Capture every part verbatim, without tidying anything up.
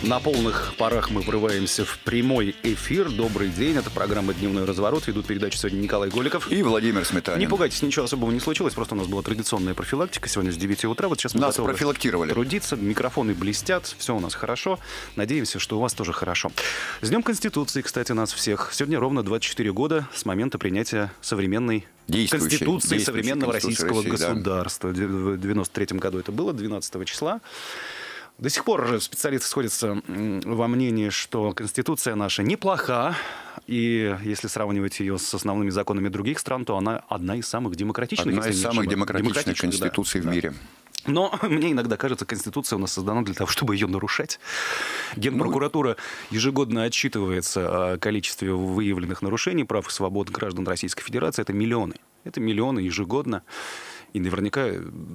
На полных парах мы врываемся в прямой эфир. Добрый день, это программа «Дневной разворот». Ведут передачу сегодня Николай Голиков и Владимир Сметанин. Не пугайтесь, ничего особого не случилось, просто у нас была традиционная профилактика сегодня с девяти утра. Вот сейчас мы нас профилактировали. Трудиться, микрофоны блестят, все у нас хорошо. Надеемся, что у вас тоже хорошо. С Днем Конституции, кстати, нас всех. Сегодня ровно двадцать четыре года с момента принятия современной Конституции современного российского России, государства. Да. В девяносто третьем году это было, двенадцатого числа. До сих пор специалисты сходятся во мнении, что Конституция наша неплоха, и если сравнивать ее с основными законами других стран, то она одна из самых демократичных. Одна из самых демократичных конституций да, в мире. Да. Но мне иногда кажется, Конституция у нас создана для того, чтобы ее нарушать. Генпрокуратура ежегодно отчитывается о количестве выявленных нарушений прав и свобод граждан Российской Федерации. Это миллионы. Это миллионы ежегодно. И наверняка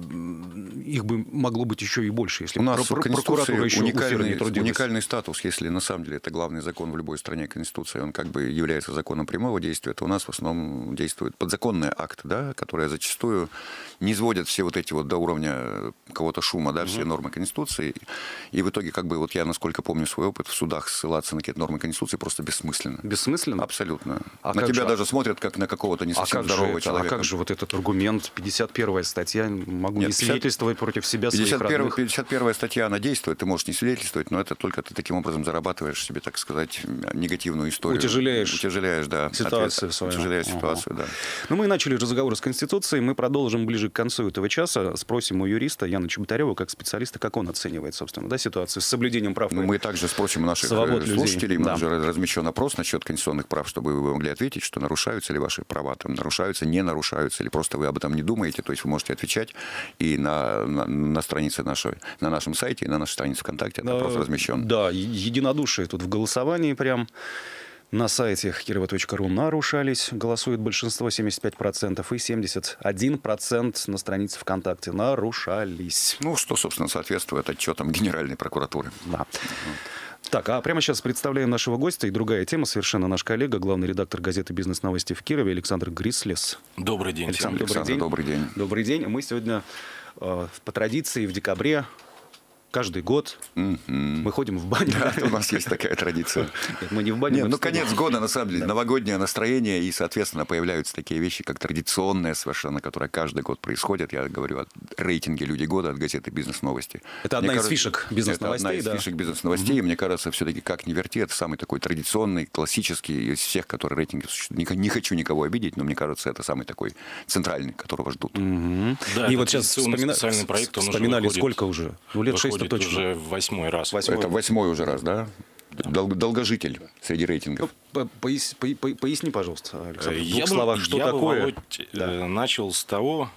их бы могло быть еще и больше, если у нас про- прокуратура еще уникальный, уникальный статус, если на самом деле это главный закон в любой стране, Конституция, он как бы является законом прямого действия, то у нас в основном действуют подзаконные акты, да, которые зачастую не изводят все вот эти вот до уровня какого-то шума, да, все нормы Конституции. И в итоге, как бы, вот я, насколько помню свой опыт, в судах ссылаться на какие-то нормы Конституции просто бессмысленно. Бессмысленно? Абсолютно. А на тебя же? даже смотрят как на какого-то не совсем а здорового это, человека. А как же вот этот аргумент, пятьдесят первая статья, могу Нет, не свидетельствовать против себя, своих родных? пятьдесят первая статья, она действует, ты можешь не свидетельствовать, но это только ты таким образом зарабатываешь себе, так сказать, негативную историю. Утяжеляешь, Утяжеляешь да, ситуацию свою. Утяжеляешь ага. ситуацию, да. Ну, мы начали разговор с Конституцией, мы продолжим ближе к концу этого часа. Спросим у юриста Яна Чеботарева, как специалиста, как он оценивает, собственно, да, ситуацию с соблюдением прав. Ну, мы также спросим у наших слушателей, мы да. уже размещен опрос насчет конституционных прав, чтобы вы могли ответить, что нарушаются ли ваши права, там, нарушаются, не нарушаются, или просто вы об этом не думаете, то есть вы можете отвечать и на, на, на странице нашей, на нашем сайте, и на нашей странице ВКонтакте этот опрос размещен. Да, единодушие тут в голосовании прям. На сайте кирова точка ру нарушались, голосует большинство, семьдесят пять процентов, и семьдесят один процент на странице ВКонтакте нарушались. Ну, что, собственно, соответствует отчетам Генеральной прокуратуры. Да. Так, а прямо сейчас представляем нашего гостя, и другая тема совершенно. Наш коллега, главный редактор газеты «Бизнес-новости» в Кирове Александр Грислес. Добрый день. Александр, Александр, добрый день. добрый день. Добрый день. Мы сегодня э, по традиции в декабре каждый год mm-hmm. мы ходим в баню. Да, у нас есть такая традиция. Нет, мы не в баню. Нет, ну, конец года, на самом деле, да. новогоднее настроение, и, соответственно, появляются такие вещи, как традиционные совершенно, которые каждый год происходят. Я говорю о рейтинге «Люди года» от газеты «Бизнес-новости». Это одна мне из кажется, фишек «Бизнес-новостей». Это одна из да. фишек «Бизнес-новостей». Mm-hmm. Мне кажется, все-таки, как ни верти, это самый такой традиционный, классический из всех, которые рейтинги существуют. Не хочу никого обидеть, но мне кажется, это самый такой центральный, которого ждут. Mm-hmm. Да, и вот сейчас вспомина... вспоминали, уже сколько уже? Ну, лет шесть точно. Уже восьмой раз. Восьмой. Это восьмой уже раз, да? Дол- долгожитель среди рейтингов. Ну, пояс, по, по, поясни, пожалуйста, Александр, в я двух бы, словах, что я такое? Бы, Володь, да. начал с того,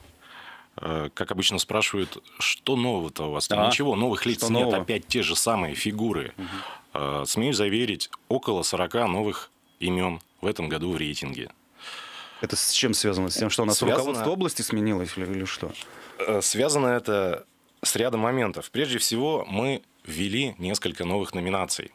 как обычно спрашивают, что нового-то у вас? Там а, ничего, новых лиц нет, нового? Опять те же самые фигуры. Угу. Смею заверить, около сорока новых имен в этом году в рейтинге. Это с чем связано? С тем, что у нас связано... руководство области сменилось или, или что? Связано это с рядом моментов. Прежде всего, мы ввели несколько новых номинаций.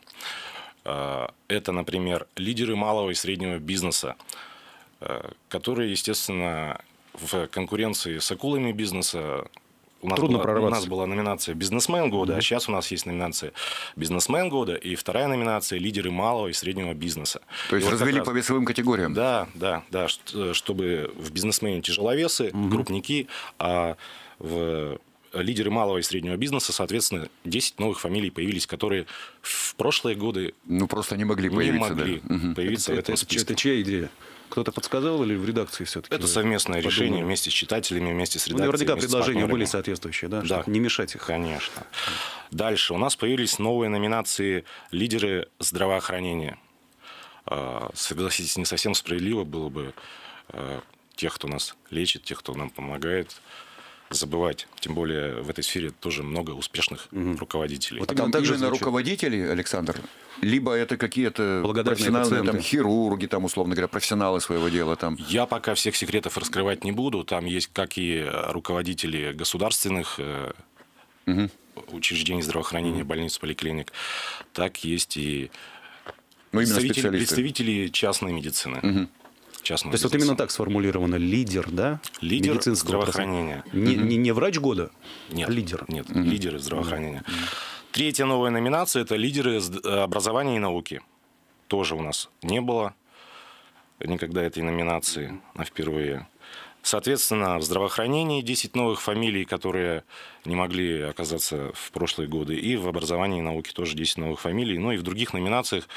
Это, например, лидеры малого и среднего бизнеса, которые, естественно, в конкуренции с акулами бизнеса. У нас, Трудно была, у нас была номинация «Бизнесмен года», mm-hmm. а сейчас у нас есть номинация «Бизнесмен года» и вторая номинация «Лидеры малого и среднего бизнеса». То есть и развели вот по весовым категориям? Да, да, да, чтобы в бизнесмене тяжеловесы, mm-hmm. крупники, а в лидеры малого и среднего бизнеса, соответственно, десять новых фамилий появились, которые в прошлые годы ну, просто не могли появиться. Не могли да. появиться это, в этом это, списке. Это чья идея? Кто-то подсказал или в редакции все-таки? Это совместное подумали? решение вместе с читателями, вместе с редакцией. Ну, наверняка предложения были соответствующие, да? Да. Чтобы не мешать их. Конечно. Дальше. У нас появились новые номинации «Лидеры здравоохранения». Согласитесь, не совсем справедливо было бы тех, кто нас лечит, тех, кто нам помогает, забывать. Тем более в этой сфере тоже много успешных угу. руководителей. Вот а там также на руководителей, Александр, либо это какие-то профессионалы, там, хирурги, там, условно говоря, профессионалы своего дела. Там. Я пока всех секретов раскрывать не буду. Там есть как и руководители государственных угу. учреждений здравоохранения, угу. больниц, поликлиник, так есть и ну, представители, представители частной медицины. Угу. То есть бизнеса. Вот именно так сформулировано лидер, да? Лидер здравоохранения. Не, mm-hmm. не, не врач года, нет, а лидер. Нет, mm-hmm. лидеры здравоохранения. Mm-hmm. Третья новая номинация – это лидеры образования и науки. Тоже у нас не было никогда этой номинации, а впервые. Соответственно, в здравоохранении десять новых фамилий, которые не могли оказаться в прошлые годы. И в образовании и науке тоже десять новых фамилий. Ну и в других номинациях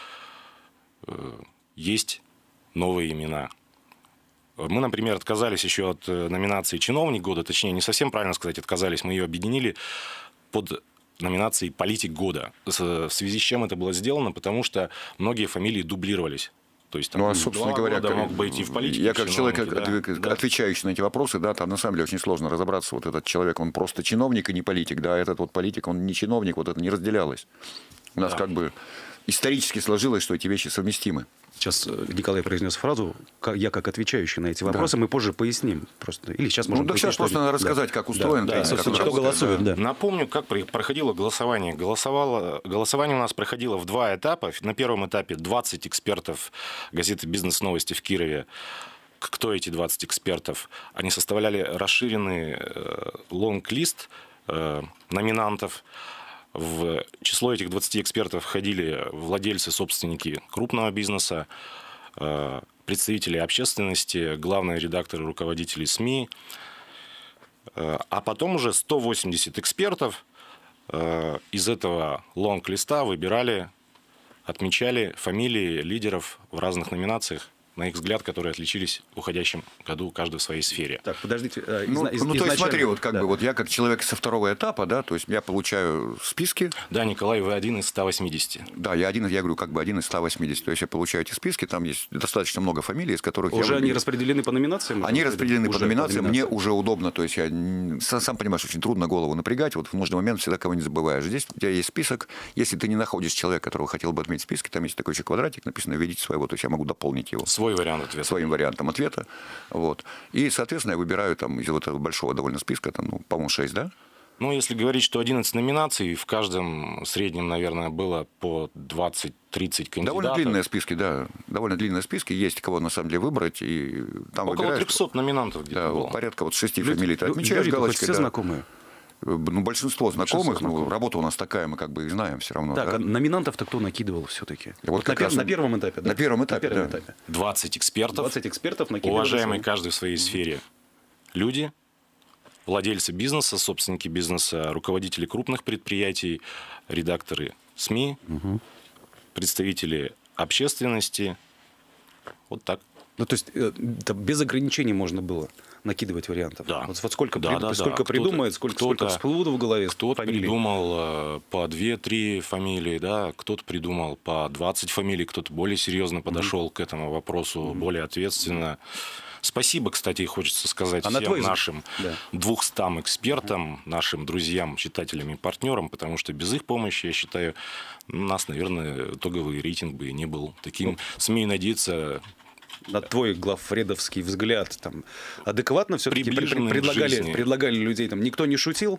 есть новые имена. Мы, например, отказались еще от номинации «Чиновник года», точнее, не совсем правильно сказать отказались, мы ее объединили под номинацией «Политик года». В связи с чем это было сделано? Потому что многие фамилии дублировались. То есть, там, ну, а, собственно говоря, как, мог бы идти в политику, я как человек, да, да. отвечающий на эти вопросы, да, там на самом деле очень сложно разобраться. Вот этот человек, он просто чиновник и не политик, да, этот вот политик, он не чиновник, вот это не разделялось. У нас да. как бы исторически сложилось, что эти вещи совместимы. Сейчас Николай произнес фразу, я как отвечающий на эти вопросы, да. мы позже поясним. Просто. Или сейчас можем ну, да сейчас просто надо рассказать, да. как устроен. Да, да, собственно, кто голосует. Да. Да. Напомню, как проходило голосование. Голосовало, голосование у нас проходило в два этапа. На первом этапе двадцать экспертов газеты «Бизнес-новости» в Кирове. Кто эти двадцать экспертов? Они составляли расширенный лонг-лист номинантов. В число этих двадцати экспертов входили владельцы, собственники крупного бизнеса, представители общественности, главные редакторы, руководители СМИ. А потом уже сто восемьдесят экспертов из этого лонг-листа выбирали, отмечали фамилии лидеров в разных номинациях, на их взгляд, которые отличились в уходящем году каждый в своей сфере. Так, подождите. Э, ну, из, ну изначально... то есть смотри, вот как да. бы вот я как человек со второго этапа, да, то есть я получаю списки. Да, Николай, вы один из ста восьмидесяти. Да, я один, я говорю, как бы один из ста восьмидесяти. То есть я получаю эти списки, там есть достаточно много фамилий, из которых уже я... они распределены по номинациям? Они распределены уже по номинациям, по мне уже удобно, то есть я, сам понимаешь, очень трудно голову напрягать, вот в нужный момент всегда кого-нибудь забываешь. Здесь у тебя есть список, если ты не находишь человека, которого хотел бы отметить в списке, там есть такой еще квадратик, написано «Введите своего», то есть я могу дополнить его. Свой вариант ответа. Своим вариантом ответа. Вот. И, соответственно, я выбираю там из этого большого довольно списка, там, ну, по-моему, шесть, да? Ну, если говорить, что одиннадцать номинаций, в каждом среднем, наверное, было по двадцать-тридцать кандидатов. Довольно длинные списки, да. Довольно длинные списки. Есть кого, на самом деле, выбрать. И там около выбираешь, трехсот номинантов где-то да, было. Вот порядка вот шести Люди, фамилий ты отмечаешь люди, галочкой. Все да. знакомые? Ну, большинство знакомых, знакомых. Ну, работа у нас такая, мы как бы их знаем все равно. Так, да? а номинантов-то кто накидывал все-таки? Вот вот как на, раз на первом этапе, да? На первом этапе, на первом да. этапе. двадцать экспертов. двадцать экспертов накидывали. Уважаемые каждый в своей сфере люди, владельцы бизнеса, собственники бизнеса, руководители крупных предприятий, редакторы СМИ, угу. представители общественности. Вот так. Ну, то есть, это без ограничений можно было накидывать вариантов. Да. Вот, вот сколько, да, при, да, сколько да. придумает, сколько, сколько всплывут в голове. Кто-то придумал э, по две-три фамилии, да, кто-то придумал по двадцать фамилий, кто-то более серьезно подошел mm-hmm. к этому вопросу, mm-hmm. более ответственно. Спасибо, кстати, хочется сказать а всем твой... нашим да. двухстам экспертам, нашим друзьям, читателям и партнерам, потому что без их помощи, я считаю, у нас, наверное, итоговый рейтинг бы не был таким. Ну, смею надеяться... На твой главредовский взгляд, там, адекватно все-таки предлагали, предлагали людей, там, никто не шутил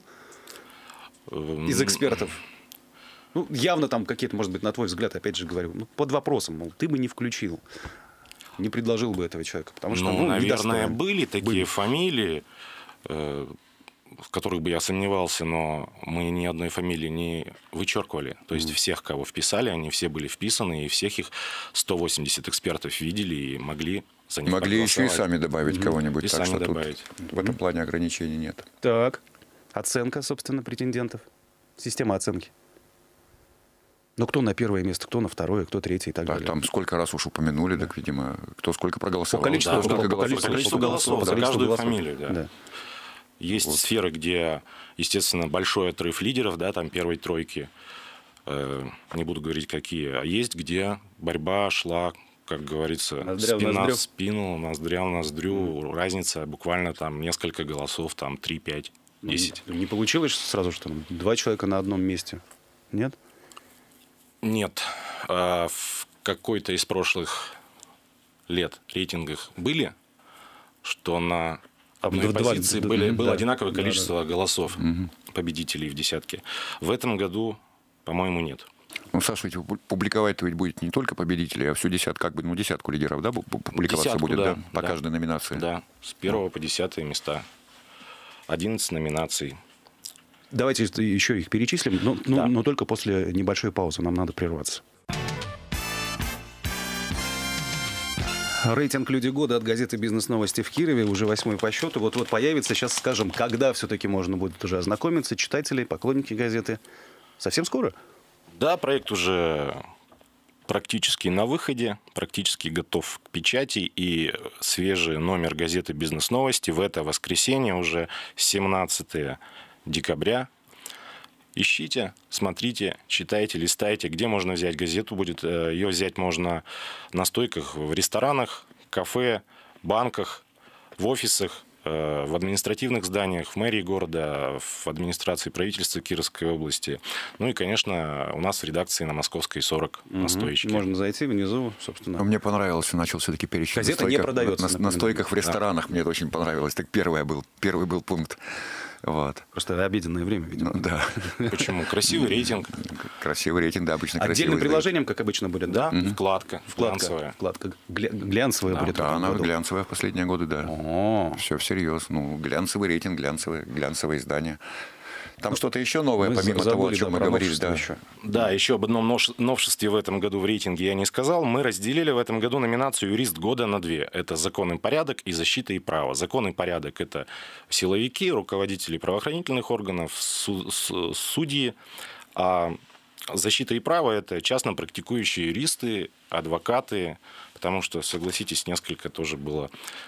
из экспертов? Ну, явно там какие-то, может быть, на твой взгляд, опять же говорю, ну, под вопросом, мол, ты бы не включил, не предложил бы этого человека, потому что, ну, ну, наверное, были такие были. фамилии, э, в которых бы я сомневался, но мы ни одной фамилии не вычеркивали. То есть mm. всех, кого вписали, они все были вписаны, и всех их сто восемьдесят экспертов видели и могли за них Могли еще и сами добавить mm-hmm. кого-нибудь. И так сами что добавить. Тут в этом плане ограничений нет. Так, оценка, собственно, претендентов. Система оценки. Ну, кто на первое место, кто на второе, кто третье и так, так далее. Там сколько раз уж упомянули, так, видимо, кто сколько проголосовал. По количеству, да, сколько по голосов, количеству, количеству голосов, голосов за каждую голосов. фамилию, да. да. Есть вот. сферы, где, естественно, большой отрыв лидеров, да, там первой тройки, э, не буду говорить какие, а есть, где борьба шла, как говорится, ноздря спина в спину, ноздря в ноздрю, mm. разница буквально там несколько голосов, там три, пять, десять. Не получилось сразу, что там два человека на одном месте? Нет? Нет. А в какой-то из прошлых лет рейтингах были, что на одной два, позиции два, были, да, было да, одинаковое количество да, да. голосов угу. победителей в десятке. В этом году, по-моему, нет. Ну, Саша, ведь публиковать-то ведь будет не только победителей, а всю десятку, как бы, ну, десятку лидеров, да, публиковаться десятку, будет, да, да, по да. каждой номинации? Да, с первого да. по десятые места. одиннадцать номинаций. Давайте еще их перечислим, но, но, да. но только после небольшой паузы. Нам надо прерваться. Рейтинг «Люди года» от газеты «Бизнес-новости» в Кирове уже восьмой по счету. Вот-вот появится. Сейчас скажем, когда все-таки можно будет уже ознакомиться. Читатели, поклонники газеты. Совсем скоро? Да, проект уже практически на выходе, практически готов к печати. И свежий номер газеты «Бизнес-новости» в это воскресенье, уже семнадцатое декабря. Ищите, смотрите, читайте, листайте. Где можно взять газету будет? Ее взять можно на стойках в ресторанах, кафе, банках, в офисах, в административных зданиях, в мэрии города, в администрации правительства Кировской области. Ну и, конечно, у нас в редакции на Московской сорок угу. на стоечке. Можно зайти внизу, собственно. Мне понравилось, начал все-таки перечислять. Газета не продается. На, на стойках в ресторанах, да. Мне это очень понравилось. Так первый был, первый был пункт. Вот. Просто обеденное время, видимо. Ну, да. Почему? Красивый рейтинг. Красивый рейтинг, да, обычно красивый. Отдельным приложением, как обычно, будет, да? Mm-hmm. Вкладка. Вкладка. Глянцевая. Вкладка. Гля... Глянцевая да, будет. Да, она году. Глянцевая в последние годы, да. О-о-о. Все всерьез. Ну, глянцевый рейтинг, глянцевое, глянцевое издание. Там ну, что-то еще новое, помимо забыли, того, о чем да, мы говорили. Да. Еще. да, еще об одном новшестве в этом году в рейтинге я не сказал. Мы разделили в этом году номинацию «Юрист года» на две. Это «Закон и порядок» и «Защита и право». Закон и порядок – это силовики, руководители правоохранительных органов, судьи. А защита и право – это частно практикующие юристы, адвокаты. Потому что, согласитесь, несколько тоже было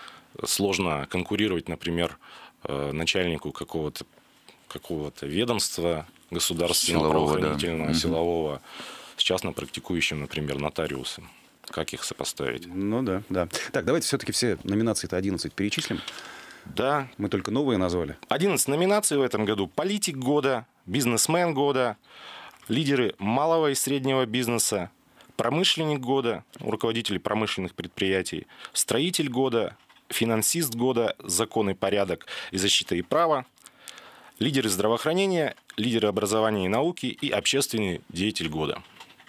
сложно конкурировать, например, начальнику какого-то какого-то ведомства государственного, силового, правоохранительного, да. силового, с частно практикующим, например, нотариусом. Как их сопоставить? Ну да, да. Так, давайте все-таки все номинации-то одиннадцать перечислим. Да. Мы только новые назвали. одиннадцать номинаций в этом году. Политик года, бизнесмен года, лидеры малого и среднего бизнеса, промышленник года, руководители промышленных предприятий, строитель года, финансист года, закон и порядок и защита и право, лидеры здравоохранения, лидеры образования и науки и общественный деятель года.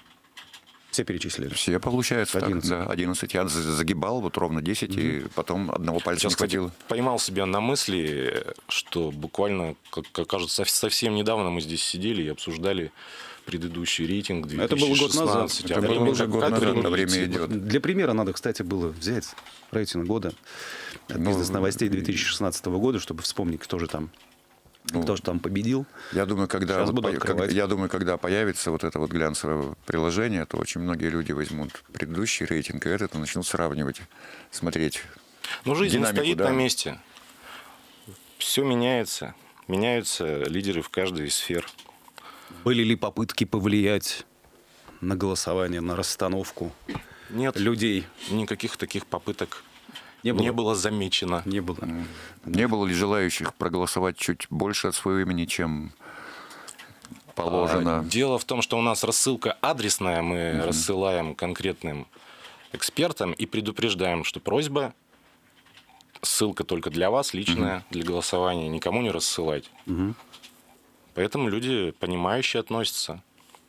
Все перечислили? Все, получается, одиннадцать. Так, да, одиннадцать. Я загибал вот ровно десять, угу. и потом одного пальца Сейчас, не хватило. Кстати, поймал себя на мысли, что буквально, как кажется, совсем недавно мы здесь сидели и обсуждали предыдущий рейтинг две тысячи шестнадцать. Это был год назад. Это было уже год назад, но время идет. Для примера надо, кстати, было взять рейтинг года от ну, бизнес-новостей две тысячи шестнадцатого года, чтобы вспомнить, кто же там Ну, Кто же там победил? Я думаю, когда, вот, когда, я думаю, когда появится вот это вот глянцевое приложение, то очень многие люди возьмут предыдущий рейтинг и этот и начнут сравнивать, смотреть. Но жизнь динамику, не стоит да. на месте. Все меняется. Меняются лидеры в каждой из сфер. Были ли попытки повлиять на голосование, на расстановку Нет, людей? Никаких таких попыток Не было. не было замечено. Не было. Не было ли желающих проголосовать чуть больше от своего имени, чем положено? А, дело в том, что у нас рассылка адресная. Мы mm-hmm. рассылаем конкретным экспертам и предупреждаем, что просьба, ссылка только для вас, личная, mm-hmm. для голосования, никому не рассылать. Mm-hmm. Поэтому люди понимающие относятся.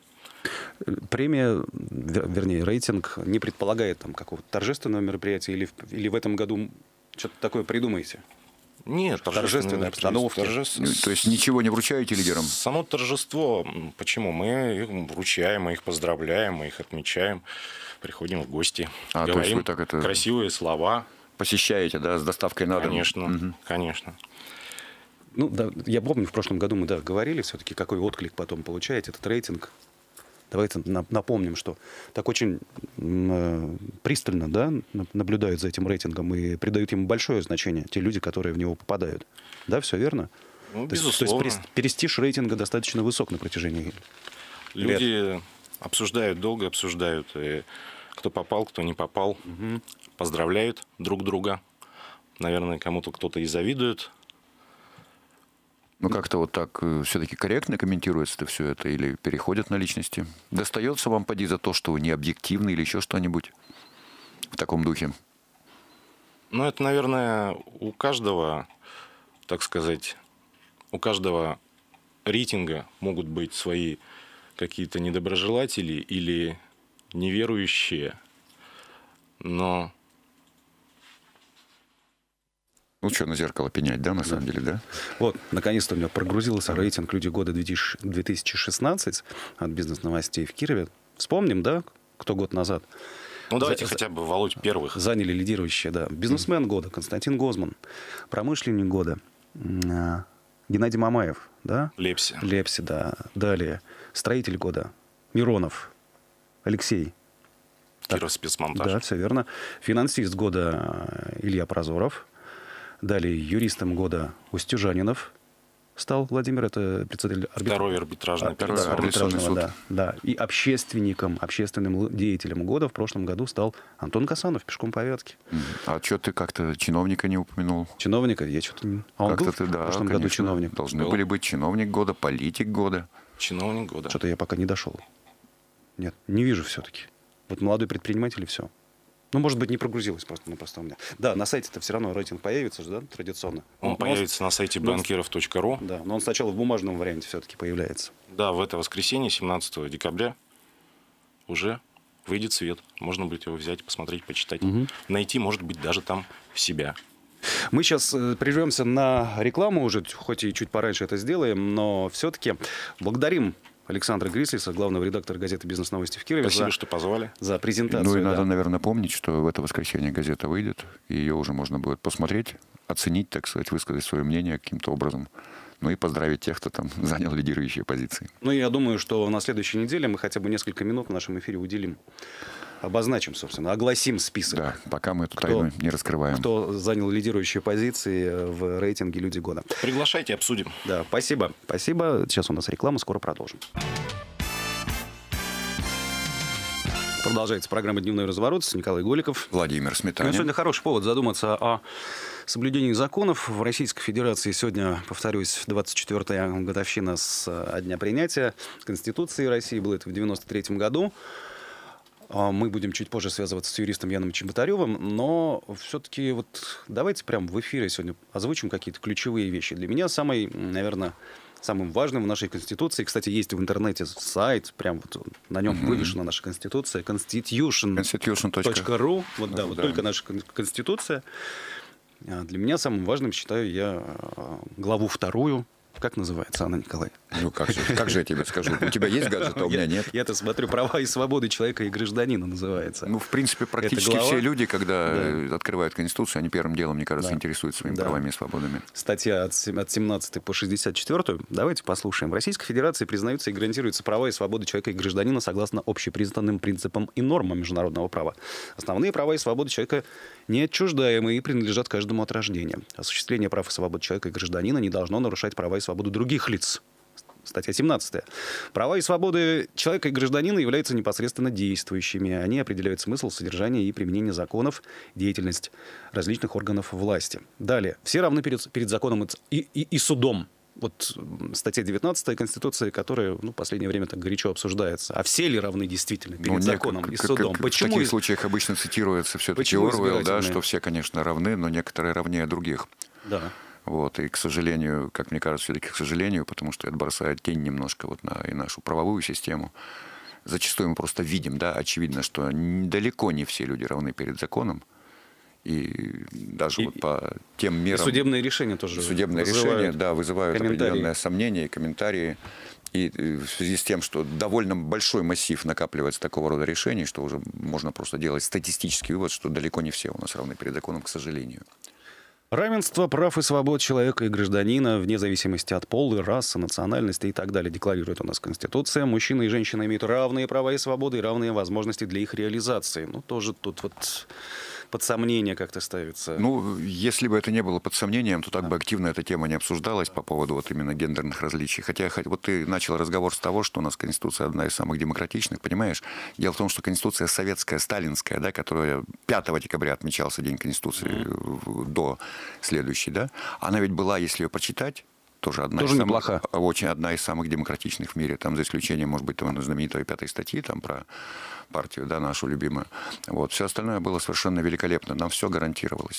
Премия, вернее, рейтинг не предполагает там какого-то торжественного мероприятия или, или в этом году что-то такое придумаете? Нет, торжественная обстановка. Торжественно. То есть ничего не вручаете лидерам? Само торжество, почему? Мы их вручаем, мы их поздравляем, мы их отмечаем, приходим в гости, а, говорим так это... красивые слова. Посещаете, да, с доставкой на дом? Конечно, угу. конечно. Ну, да, я помню, в прошлом году мы да, говорили все-таки, какой отклик потом получаете, этот рейтинг. Давайте напомним, что так очень э, пристально да, наблюдают за этим рейтингом и придают ему большое значение те люди, которые в него попадают. Да, все верно? Ну, то безусловно. Есть, то есть престиж рейтинга достаточно высок на протяжении Люди лет. обсуждают, долго обсуждают, и кто попал, кто не попал, угу. поздравляют друг друга. Наверное, кому-то кто-то и завидует. Ну, как-то вот так все-таки корректно комментируется-то все это или переходят на личности? Достается вам, поди, за то, что вы не объективны или еще что-нибудь в таком духе? Ну, это, наверное, у каждого, так сказать, у каждого рейтинга могут быть свои какие-то недоброжелатели или неверующие, но... Ну, что, на зеркало пенять, да, на самом да. деле, да? Вот, наконец-то у меня прогрузился рейтинг «Люди года две тысячи шестнадцать» от «Бизнес-новостей» в Кирове. Вспомним, да, кто год назад? Ну, давайте За, хотя бы, Володь, первых. Заняли лидирующие, да. Бизнесмен mm-hmm. года Константин Гозман. Промышленник года Геннадий Мамаев, да? Лепси. Лепси, да. Далее. Строитель года Миронов Алексей. Киров спецмонтаж. Да, все верно. Финансист года Илья Прозоров. Далее юристом года Устюжанинов стал Владимир, это председатель арбитра... Второй арбитражный да, арбитражного, да, да. И общественником, общественным деятелем года в прошлом году стал Антон Касанов, пешком по Вятке. А что ты как-то чиновника не упомянул? Чиновника? Я что-то не... А он как-то был ты, да, в прошлом конечно, году чиновник? Должны был. были быть чиновник года, политик года. Чиновник года. Что-то я пока не дошел. Нет, не вижу все-таки. Вот молодой предприниматель и все. Ну, может быть, не прогрузилось просто-напросто у меня. Да, на сайте-то все равно рейтинг появится же, да, традиционно. Он, он появится он, на сайте банкиров точка ру. Да, но он сначала в бумажном варианте все-таки появляется. Да, в это воскресенье, семнадцатого декабря, уже выйдет свет. Можно будет его взять, посмотреть, почитать. Угу. Найти, может быть, даже там себя. Мы сейчас прервемся на рекламу уже, хоть и чуть пораньше это сделаем, но все-таки благодарим Александра Грислиса, главного редактора газеты «Бизнес-новости» в Кирове. Спасибо, за, что позвали. За презентацию. Ну и да. надо, наверное, помнить, что в это воскресенье газета выйдет, и ее уже можно будет посмотреть, оценить, так сказать, высказать свое мнение каким-то образом. Ну и поздравить тех, кто там занял лидирующие позиции. Ну, я думаю, что на следующей неделе мы хотя бы несколько минут в нашем эфире уделим. Обозначим, собственно, огласим список. Да, пока мы эту кто, тайну не раскрываем. Кто занял лидирующие позиции в рейтинге «Люди года». Приглашайте, обсудим. Да, спасибо. Спасибо. Сейчас у нас реклама, скоро продолжим. Продолжается программа «Дневной разворот» с Николай Голиков. Владимир Сметанин. Сегодня хороший повод задуматься о соблюдении законов. В Российской Федерации сегодня, повторюсь, двадцать четвёртая годовщина с дня принятия Конституции России. Было это в девяносто третьем году. Мы будем чуть позже связываться с юристом Яном Чеботаревым, но все-таки вот давайте прямо в эфире сегодня озвучим какие-то ключевые вещи. Для меня самый, наверное, самым важным в нашей Конституции, кстати, есть в интернете сайт, прям вот на нем mm-hmm. вывешена наша Конституция, constitution точка ру, вот, да, вот да. Только наша Конституция. Для меня самым важным считаю я главу вторую. Как называется она, Николай? Ну, как же, как же я тебе скажу? У тебя есть гаджет, а у меня нет. Я-то смотрю, права и свободы человека и гражданина называется. Ну, в принципе, практически все люди, когда да. открывают Конституцию, они первым делом, мне кажется, да. интересуются своими да. правами и свободами. Статья от семнадцатой по шестьдесят четвёртую. Давайте послушаем. В Российской Федерации признаются и гарантируются права и свободы человека и гражданина согласно общепризнанным принципам и нормам международного права. Основные права и свободы человека неотчуждаемы и принадлежат каждому от рождения. Осуществление прав и свобод человека и гражданина не должно нарушать права и свободу других лиц. Статья семнадцатая. Права и свободы человека и гражданина являются непосредственно действующими. Они определяют смысл, содержание и применение законов, деятельность различных органов власти. Далее. Все равны перед, перед законом и, и, и судом. Вот статья девятнадцатая Конституции, которая ну, в последнее время так горячо обсуждается. А все ли равны действительно перед ну, законом как, и судом? Как, Почему? В таких случаях обычно цитируется все-таки Оруэлл, да, что все, конечно, равны, но некоторые равнее других. Да. Вот, и, к сожалению, как мне кажется, все-таки к сожалению, потому что это бросает тень немножко вот на и нашу правовую систему. Зачастую мы просто видим, да, очевидно, что далеко не все люди равны перед законом. И даже и, вот по тем мерам... И судебные решения тоже Судебные решения, да, вызывают определенное сомнение и комментарии. И в связи с тем, что довольно большой массив накапливается такого рода решений, что уже можно просто делать статистический вывод, что далеко не все у нас равны перед законом, к сожалению. Равенство прав и свобод человека и гражданина вне зависимости от пола, расы, национальности и так далее декларирует у нас Конституция. Мужчина и женщина имеют равные права и свободы и равные возможности для их реализации. Ну, тоже тут вот под сомнение как-то ставится. Ну, если бы это не было под сомнением, то так бы активно эта тема не обсуждалась по поводу вот именно гендерных различий. Хотя вот ты начал разговор с того, что у нас Конституция одна из самых демократичных, понимаешь? Дело в том, что Конституция советская, сталинская, да, которая пятого декабря отмечался День Конституции mm-hmm. до следующей, да, она ведь была, если ее почитать, тоже одна, тоже из самых, очень одна из самых демократичных в мире, там за исключением, может быть, там, знаменитой пятой статьи там, про партию, да, нашу любимую. Вот. Все остальное было совершенно великолепно, нам все гарантировалось.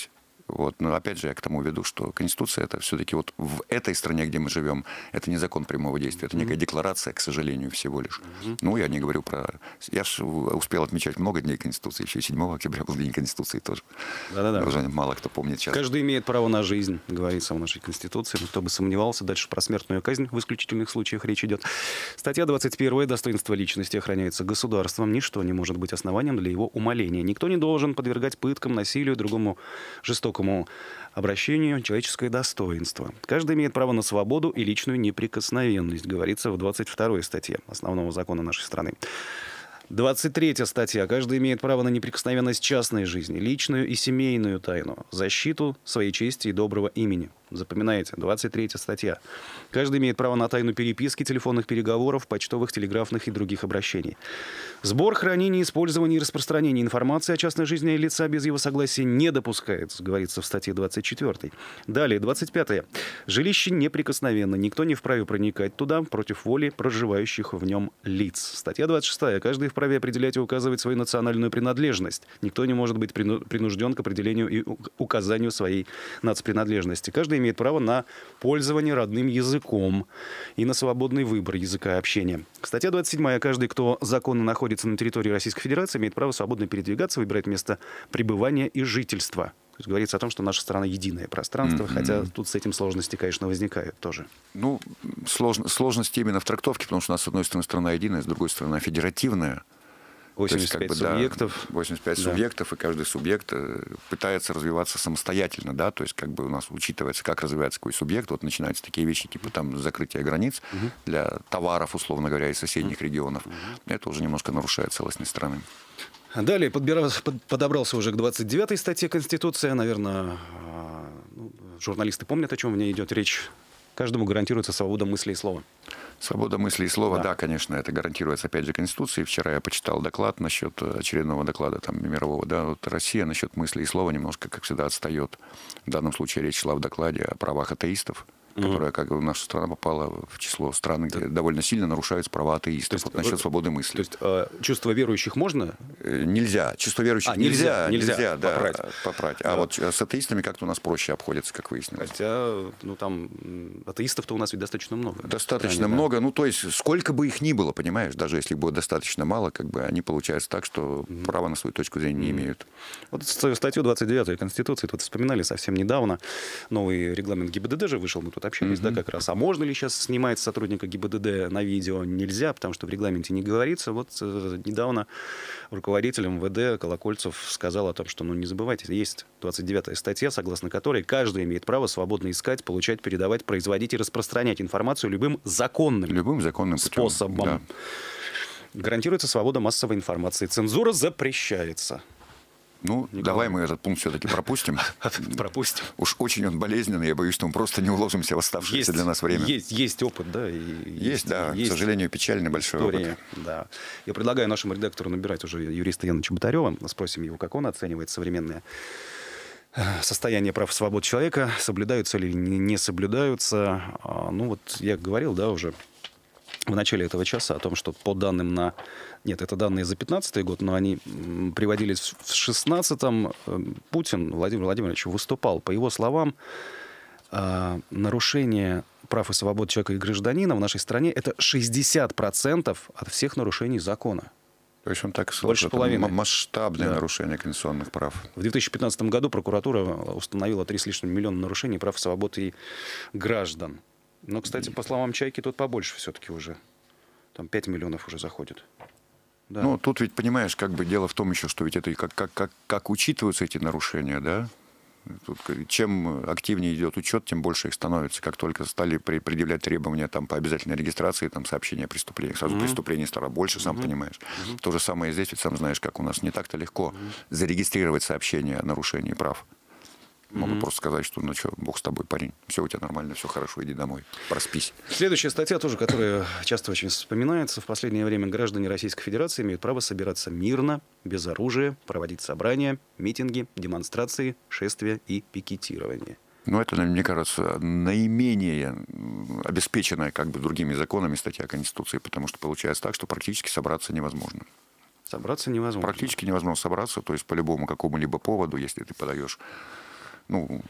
Вот. Но опять же, я к тому веду, что Конституция это все-таки вот в этой стране, где мы живем, это не закон прямого действия, это некая декларация, к сожалению, всего лишь. Ну, я не говорю про... Я же успел отмечать много дней Конституции, еще и седьмого октября был День Конституции тоже. Да-да-да. Уже мало кто помнит сейчас. Каждый имеет право на жизнь, говорится в нашей Конституции. Кто бы сомневался, дальше про смертную казнь в исключительных случаях речь идет. Статья двадцать первая. Достоинство личности охраняется государством. Ничто не может быть основанием для его умаления. Никто не должен подвергать пыткам, насилию, другому жестокому обращению, человеческое достоинство. Каждый имеет право на свободу и личную неприкосновенность, говорится в двадцать второй статье основного закона нашей страны. двадцать третья статья. Каждый имеет право на неприкосновенность частной жизни, личную и семейную тайну, защиту своей чести и доброго имени. Запоминайте, двадцать третья статья. Каждый имеет право на тайну переписки, телефонных переговоров, почтовых, телеграфных и других обращений. Сбор, хранение, использование и распространение информации о частной жизни лица без его согласия не допускается, говорится в статье двадцать четвёртой. Далее, двадцать пятая. Жилище неприкосновенно. Никто не вправе проникать туда против воли проживающих в нем лиц. Статья двадцать шестая. Каждый вправе определять и указывать свою национальную принадлежность. Никто не может быть принужден к определению и указанию своей нацпринадлежности. Каждый имеет право на пользование родным языком и на свободный выбор языка общения. Статья двадцать седьмая. Каждый, кто законно находится на территории Российской Федерации, имеет право свободно передвигаться, выбирать место пребывания и жительства. То есть говорится о том, что наша страна единое пространство, mm-hmm. хотя тут с этим сложности, конечно, возникают тоже. Ну, слож... сложности именно в трактовке, потому что у нас, с одной стороны, страна единая, с другой стороны, федеративная. восемьдесят пять есть, как бы, субъектов. Да, восемьдесят пять да. субъектов, и каждый субъект пытается развиваться самостоятельно, да, то есть как бы у нас учитывается, как развивается какой субъект, вот начинаются такие вещи, типа там закрытие границ угу. для товаров, условно говоря, из соседних угу. регионов. Угу. Это уже немножко нарушает целостность страны. Далее подбирался, подобрался уже к двадцать девятой статье Конституции. Наверное, ну, журналисты помнят, о чем в ней идет речь. Каждому гарантируется свобода мысли и слова. Свобода мысли и слова, да. да, конечно, это гарантируется, опять же, Конституцией. Вчера я почитал доклад насчет очередного доклада там, мирового. Да, вот Россия насчет мысли и слова немножко, как всегда, отстает. В данном случае речь шла в докладе о правах атеистов, mm-hmm. которая, как бы, наша страна попала в число стран, где да. довольно сильно нарушаются права атеистов. Есть, вот насчет вот, свободы мысли. То есть э, чувство верующих можно? Нельзя. Чувство верующих а, нельзя, нельзя, нельзя, нельзя да, попрать. попрать. А да. вот с атеистами как-то у нас проще обходится, как выяснилось. Хотя, ну там, атеистов-то у нас ведь достаточно много. Достаточно стране, много. Да. Ну, то есть, сколько бы их ни было, понимаешь, даже если их будет достаточно мало, как бы они получаются так, что mm-hmm. права на свою точку зрения не имеют. Вот статью двадцать девятой Конституции тут вспоминали совсем недавно. Новый регламент ГИБДД же вышел, мы тут общались, mm-hmm. да, как раз. А можно ли сейчас снимать сотрудника ГИБДД на видео? Нельзя, потому что в регламенте не говорится. Вот э, недавно руководитель эм вэ дэ Колокольцев сказал о том, что, ну, не забывайте, есть двадцать девятая статья, согласно которой каждый имеет право свободно искать, получать, передавать, производить и распространять информацию любым законным, любым законным способом. Да. Гарантируется свобода массовой информации. Цензура запрещается. Ну, Николай. Давай мы этот пункт все-таки пропустим. Пропустим. Уж очень он болезненный, я боюсь, что мы просто не уложимся в оставшееся есть, для нас время. Есть, есть опыт, да. И есть, есть, да, есть, к сожалению, печальный большой история, опыт. Да. Я предлагаю нашему редактору набирать уже юриста Яновича Батарева. Спросим его, как он оценивает современное состояние прав и свобод человека, соблюдаются или не соблюдаются. Ну, вот я говорил, да, уже в начале этого часа о том, что по данным на... Нет, это данные за пятнадцатый год, но они приводились в шестнадцатом. Путин Владимир Владимирович выступал, по его словам, нарушение прав и свобод человека и гражданина в нашей стране — это шестьдесят процентов от всех нарушений закона. То есть он так сказал, больше половины. Масштабное да. нарушение конституционных прав. В две тысячи пятнадцатом году прокуратура установила три с лишним миллиона нарушений прав и свобод и граждан. Но, кстати, по словам Чайки, тут побольше все-таки уже. Там пять миллионов уже заходит. Да. Ну, тут ведь, понимаешь, как бы дело в том еще, что ведь это как, как, как, как учитываются эти нарушения, да? Тут, чем активнее идет учет, тем больше их становится. Как только стали предъявлять требования там, по обязательной регистрации, там, сообщения о преступлениях, сразу mm-hmm. преступлений стало больше, сам mm-hmm. понимаешь. Mm-hmm. То же самое и здесь, ведь сам знаешь, как у нас не так-то легко mm-hmm. зарегистрировать сообщение о нарушении прав. Могут mm-hmm. просто сказать, что ну что, бог с тобой, парень, все у тебя нормально, все хорошо, иди домой, проспись. Следующая статья тоже, которая часто очень вспоминается. В последнее время граждане Российской Федерации имеют право собираться мирно, без оружия, проводить собрания, митинги, демонстрации, шествия и пикетирование. Ну, это, мне кажется, наименее обеспеченная как бы другими законами статья Конституции, потому что получается так, что практически собраться невозможно. Собраться невозможно. Практически невозможно собраться, то есть по любому какому-либо поводу, если ты подаешь ну,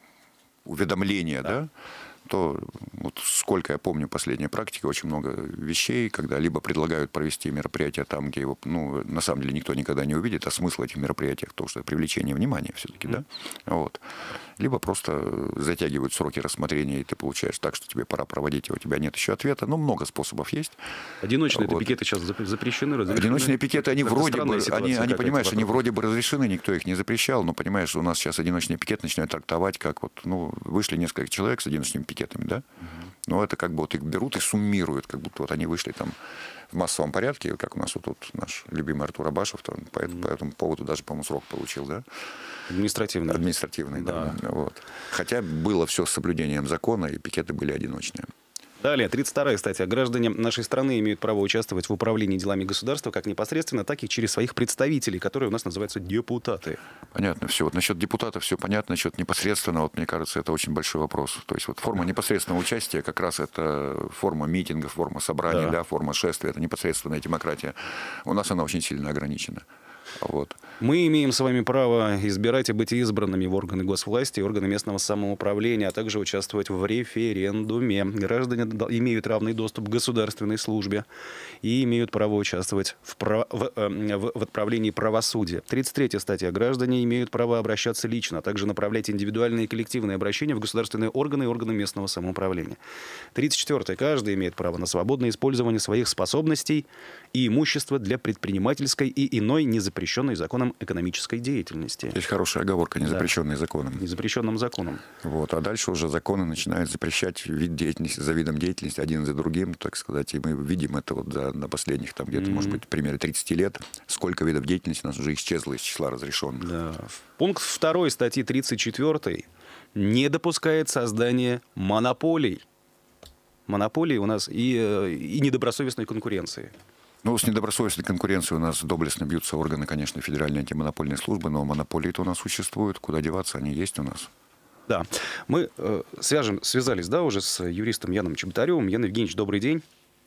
уведомления, да. да, то вот сколько я помню последней практики, очень много вещей, когда либо предлагают провести мероприятие там, где его, ну, на самом деле никто никогда не увидит, а смысл этих мероприятий в том, что это привлечение внимания все-таки, mm-hmm. да, вот. Либо просто затягивают сроки рассмотрения, и ты получаешь так, что тебе пора проводить, а у тебя нет еще ответа. Ну, много способов есть. Одиночные вот. пикеты сейчас запрещены, разрешены? Одиночные пикеты, они вроде бы, они, они понимаешь, они вроде бы разрешены, никто их не запрещал, но, понимаешь, у нас сейчас одиночный пикет начинают трактовать как вот, ну, вышли несколько человек с одиночными пикетами, да, угу. но это как бы вот их берут и суммируют, как будто вот они вышли там в массовом порядке, как у нас вот тут наш любимый Артур Абашев, там, по, mm. по этому поводу даже, по-моему, срок получил, да? Административный. Административный, да. да. Вот. Хотя было все с соблюдением закона, и пикеты были одиночные. Далее, тридцать вторая статья. Граждане нашей страны имеют право участвовать в управлении делами государства как непосредственно, так и через своих представителей, которые у нас называются депутаты. Понятно все. Вот насчет депутатов все понятно, насчет непосредственно, вот мне кажется, это очень большой вопрос. То есть вот форма непосредственного участия, как раз это форма митинга, форма собраний, да. Да, форма шествия, это непосредственная демократия. У нас она очень сильно ограничена. Вот. Мы имеем с вами право избирать и быть избранными в органы госвласти и органы местного самоуправления, а также участвовать в референдуме. Граждане имеют равный доступ к государственной службе и имеют право участвовать в, прав... в, в, в отправлении правосудия. тридцать третья статья. Граждане имеют право обращаться лично, а также направлять индивидуальные и коллективные обращения в государственные органы и органы местного самоуправления. тридцать четвёртая. Каждый имеет право на свободное использование своих способностей и имущества для предпринимательской и иной незапрещенной запрещенной законом экономической деятельности. Есть хорошая оговорка, не запрещенной да. законом. Не запрещенным законом. Вот. А дальше уже законы начинают запрещать вид деятельности, за видом деятельности, один за другим, так сказать. И мы видим это вот за, на последних, там где-то, mm-hmm. может быть, примерно тридцать лет, сколько видов деятельности у нас уже исчезло из числа разрешенных. Да. Пункт второй статьи тридцать четвёртой не допускает создания монополий. Монополии у нас и, и недобросовестной конкуренции. Ну, с недобросовестной конкуренцией у нас доблестно бьются органы, конечно, Федеральной антимонопольной службы, но монополии-то у нас существуют. Куда деваться, они есть у нас. Да. Мы э, свяжем, связались, да, уже с юристом Яном Чеботаревым. Ян Евгеньевич, добрый день.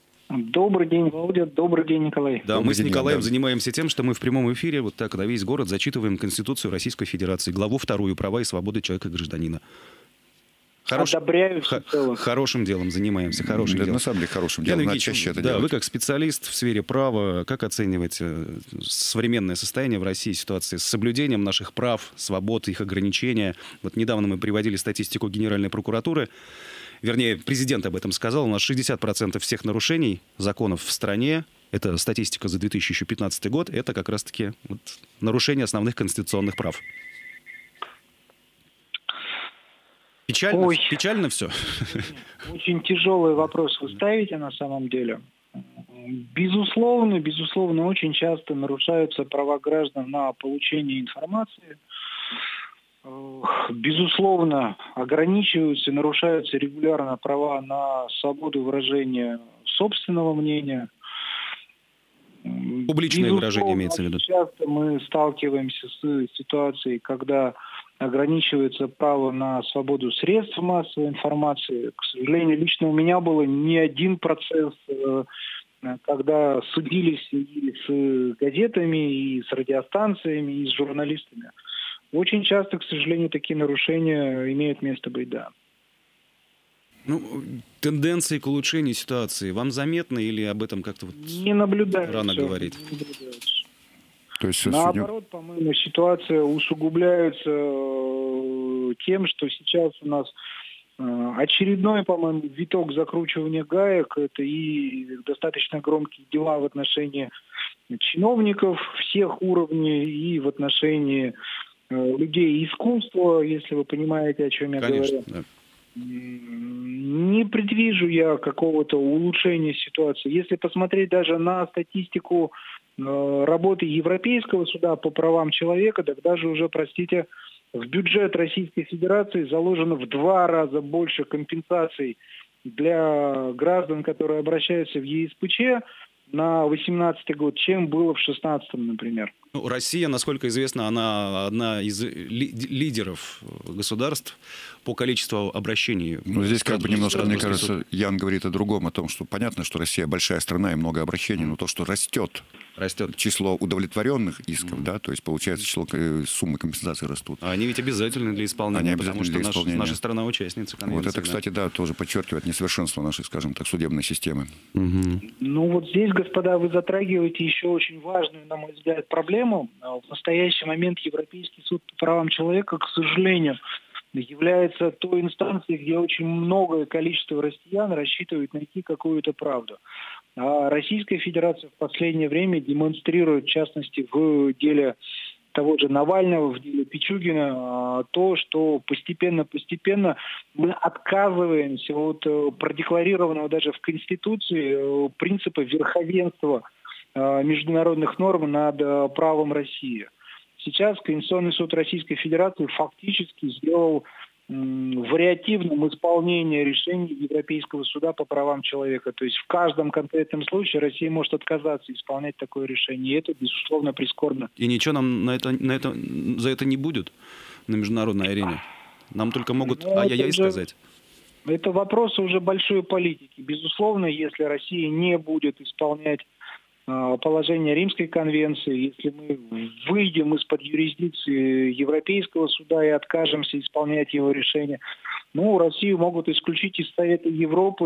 Добрый день, Володя. Добрый день, Николай. Да, добрый мы с день, Николаем да. занимаемся тем, что мы в прямом эфире вот так на весь город зачитываем Конституцию Российской Федерации, главу вторую «Права и свободы человека и гражданина». Хорош... Одобряю х... Хорошим делом занимаемся, хорошим да, делом. На самом деле хорошим делом, надо чаще это да, делать. Вы как специалист в сфере права, как оцениваете современное состояние в России, ситуации с соблюдением наших прав, свобод, их ограничения? Вот недавно мы приводили статистику Генеральной прокуратуры, вернее, президент об этом сказал, у нас шестьдесят процентов всех нарушений законов в стране, это статистика за две тысячи пятнадцатый год, это как раз-таки вот нарушение основных конституционных прав. Печально, Ой, печально все? Очень тяжелый вопрос вы ставите на самом деле. Безусловно, безусловно, очень часто нарушаются права граждан на получение информации. Безусловно, ограничиваются, нарушаются регулярно права на свободу выражения собственного мнения. Публичное безусловно, выражение имеется в виду. Часто мы сталкиваемся с ситуацией, когда ограничивается право на свободу средств массовой информации. К сожалению, лично у меня было не один процесс, когда судились и с газетами, и с радиостанциями, и с журналистами. Очень часто, к сожалению, такие нарушения имеют место быть, да. Ну, тенденции к улучшению ситуации вам заметны или об этом как-то вот не наблюдается, рано говорить? Не наблюдается. То есть, наоборот, по-моему, ситуация усугубляется тем, что сейчас у нас очередной, по-моему, виток закручивания гаек. Это и достаточно громкие дела в отношении чиновников всех уровней и в отношении людей искусства, если вы понимаете, о чем я Конечно, говорю. Да. Не предвижу я какого-то улучшения ситуации. Если посмотреть даже на статистику э, работы Европейского суда по правам человека, так даже уже, простите, в бюджет Российской Федерации заложено в два раза больше компенсаций для граждан, которые обращаются в ЕСПЧ на две тысячи восемнадцатый год, чем было в две тысячи шестнадцатом, например. Ну, Россия, насколько известно, она одна из ли- лидеров государств по количеству обращений. Ну, здесь как бы немножко, мне кажется, суд. Ян говорит о другом, о том, что понятно, что Россия большая страна и много обращений, но то, что растет растет число удовлетворенных исков, mm-hmm. да, то есть получается число, суммы компенсации растут. А они ведь обязательны для исполнения, они потому что для наш, исполнения. наша страна участница конвенции. Вот это, кстати, да, тоже подчеркивает несовершенство нашей, скажем так, судебной системы. Mm-hmm. Ну вот здесь, господа, вы затрагиваете еще очень важную, на мой взгляд, проблему. В настоящий момент Европейский суд по правам человека, к сожалению, является той инстанцией, где очень многое количество россиян рассчитывают найти какую-то правду. А Российская Федерация в последнее время демонстрирует, в частности, в деле того же Навального, в деле Пичугина, то, что постепенно-постепенно мы отказываемся от продекларированного даже в Конституции принципа верховенства международных норм над правом России. Сейчас Конституционный суд Российской Федерации фактически сделал м, вариативным исполнение решений Европейского суда по правам человека. То есть в каждом конкретном случае Россия может отказаться исполнять такое решение. И это, безусловно, прискорбно. И ничего нам на это, на это, за это не будет на международной арене? Нам только могут ну, ай-яй-яй сказать. Это вопросы уже большой политики. Безусловно, если Россия не будет исполнять положение Римской конвенции, если мы выйдем из-под юрисдикции Европейского суда и откажемся исполнять его решения, ну, Россию могут исключить из Совета Европы,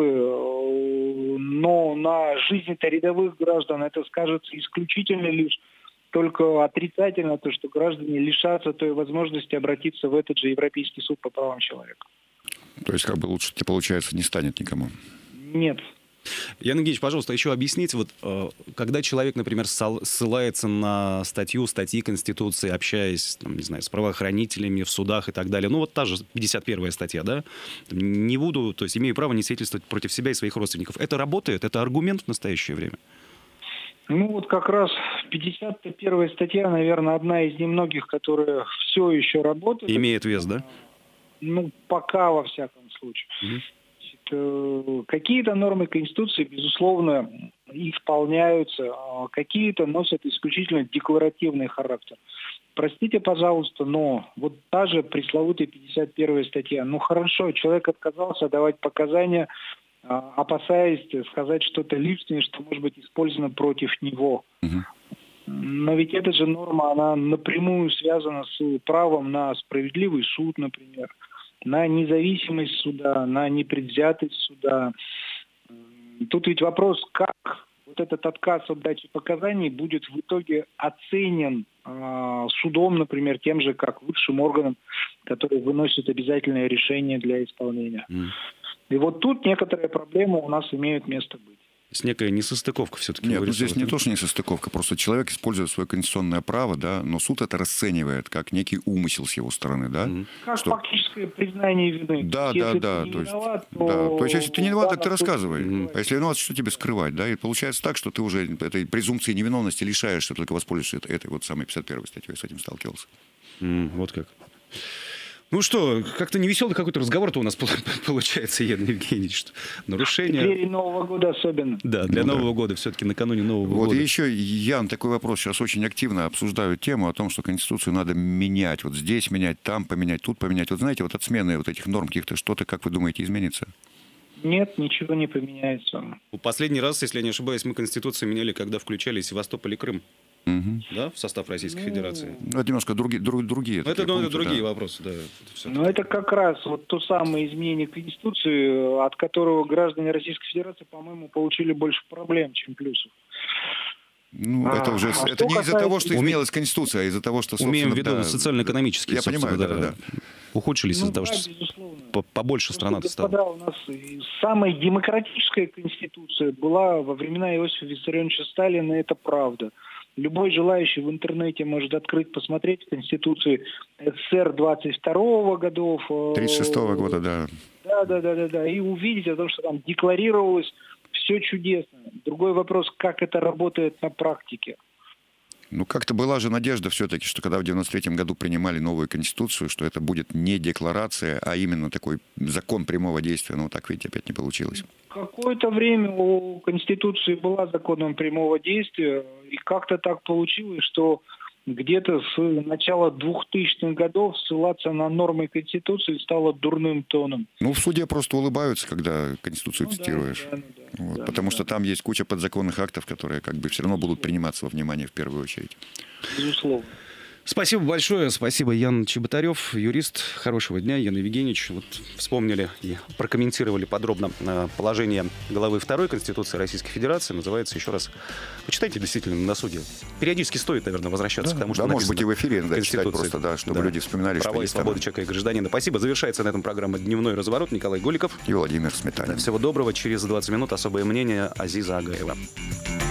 но на жизнь-то рядовых граждан это скажется исключительно лишь только отрицательно, то, что граждане лишатся той возможности обратиться в этот же Европейский суд по правам человека. То есть, как бы лучше, получается, не станет никому? Нет. Ян Евгеньевич, пожалуйста, еще объясните, вот, когда человек, например, ссылается на статью, статьи Конституции, общаясь, там, не знаю, с правоохранителями в судах и так далее, ну вот та же пятьдесят первая статья, да, не буду, то есть имею право не свидетельствовать против себя и своих родственников. Это работает? Это аргумент в настоящее время? Ну вот как раз пятьдесят первая статья, наверное, одна из немногих, которая все еще работает. Имеет вес, да? Ну, пока, во всяком случае. Угу. Какие-то нормы Конституции, безусловно, исполняются, какие-то носят исключительно декларативный характер. Простите, пожалуйста, но вот та же пресловутая пятьдесят первая статья. Ну хорошо, человек отказался давать показания, опасаясь сказать что-то лишнее, что может быть использовано против него. Но ведь эта же норма, она напрямую связана с правом на справедливый суд, например, на независимость суда, на непредвзятость суда. Тут ведь вопрос, как вот этот отказ от дачи показаний будет в итоге оценен э, судом, например, тем же, как высшим органом, который выносит обязательное решение для исполнения. Mm. И вот тут некоторые проблемы у нас имеют место быть. То есть некая несостыковка все-таки. Нет, ну здесь не то, что несостыковка, просто человек использует свое конституционное право, да, но суд это расценивает как некий умысел с его стороны, да. Mm-hmm. Как что... фактическое признание вины. Да, если да, да. Ты то есть, виноват, то... да. То есть, если ты не виноват, так ты рассказывай. Mm-hmm. А если виноват, что тебе скрывать, да? И получается так, что ты уже этой презумпции невиновности лишаешься, только воспользуешься этой, этой вот самой пятьдесят первой статьей. Я с этим сталкивался. Mm, вот как. Ну что, как-то невеселый какой-то разговор-то у нас получается, Ян Евгеньевич. Что нарушение... В преддверии Нового года особенно. Да, для ну, Нового да. года, все-таки накануне Нового вот года. Вот и еще, Ян, такой вопрос. Сейчас очень активно обсуждают тему о том, что Конституцию надо менять. Вот здесь менять, там поменять, тут поменять. Вот знаете, вот от смены вот этих норм каких-то что-то, как вы думаете, изменится? Нет, ничего не поменяется. Последний раз, если я не ошибаюсь, мы Конституцию меняли, когда включали Севастополь и Крым. Угу. Да, в состав Российской ну, Федерации. Ну, это немножко други, друг, другие. Ну, это, ну, пункты, это другие да. вопросы, да. Но это как раз вот то самое изменение Конституции, от которого граждане Российской Федерации, по-моему, получили больше проблем, чем плюсов. Ну, а, это уже а это не касается... из-за того, что изменилась Конституция, а из-за того, что, собственно... Имеем в виду да, социально-экономические, я понимаю, да, да, да. ухудшились ну, из-за того, да, что побольше страна стала. Господа, у нас самая демократическая Конституция была во времена Иосифа Виссарионовича Сталина, это правда. Любой желающий в интернете может открыть, посмотреть Конституции СССР двадцать второго годов. тридцать шестого года, да. Да, да, да, да, да. И увидеть о том, что там декларировалось все чудесно. Другой вопрос, как это работает на практике. Ну, как-то была же надежда все-таки, что когда в девяносто третьем году принимали новую Конституцию, что это будет не декларация, а именно такой закон прямого действия. Но так, видите, опять не получилось. Какое-то время у Конституции была законом прямого действия, и как-то так получилось, что где-то с начала двухтысячных годов ссылаться на нормы Конституции стало дурным тоном. Ну, в суде просто улыбаются, когда Конституцию ну, цитируешь. Да, да, да, вот, да, потому да. что там есть куча подзаконных актов, которые как бы все равно будут приниматься во внимание в первую очередь. Безусловно. Спасибо большое. Спасибо, Ян Чеботарев, юрист. Хорошего дня, Ян Евгеньевич. Вот вспомнили и прокомментировали подробно положение главы второй Конституции Российской Федерации. Называется, еще раз, почитайте действительно на досуге. Периодически стоит, наверное, возвращаться да, к тому, что да, может быть, и в эфире иногда читать просто, да, чтобы да. люди вспоминали, права что и свободы человека и гражданина. Спасибо. Завершается на этом программа «Дневной разворот». Николай Голиков и Владимир Сметанин. Всего доброго. Через двадцать минут особое мнение Азиза Агаева.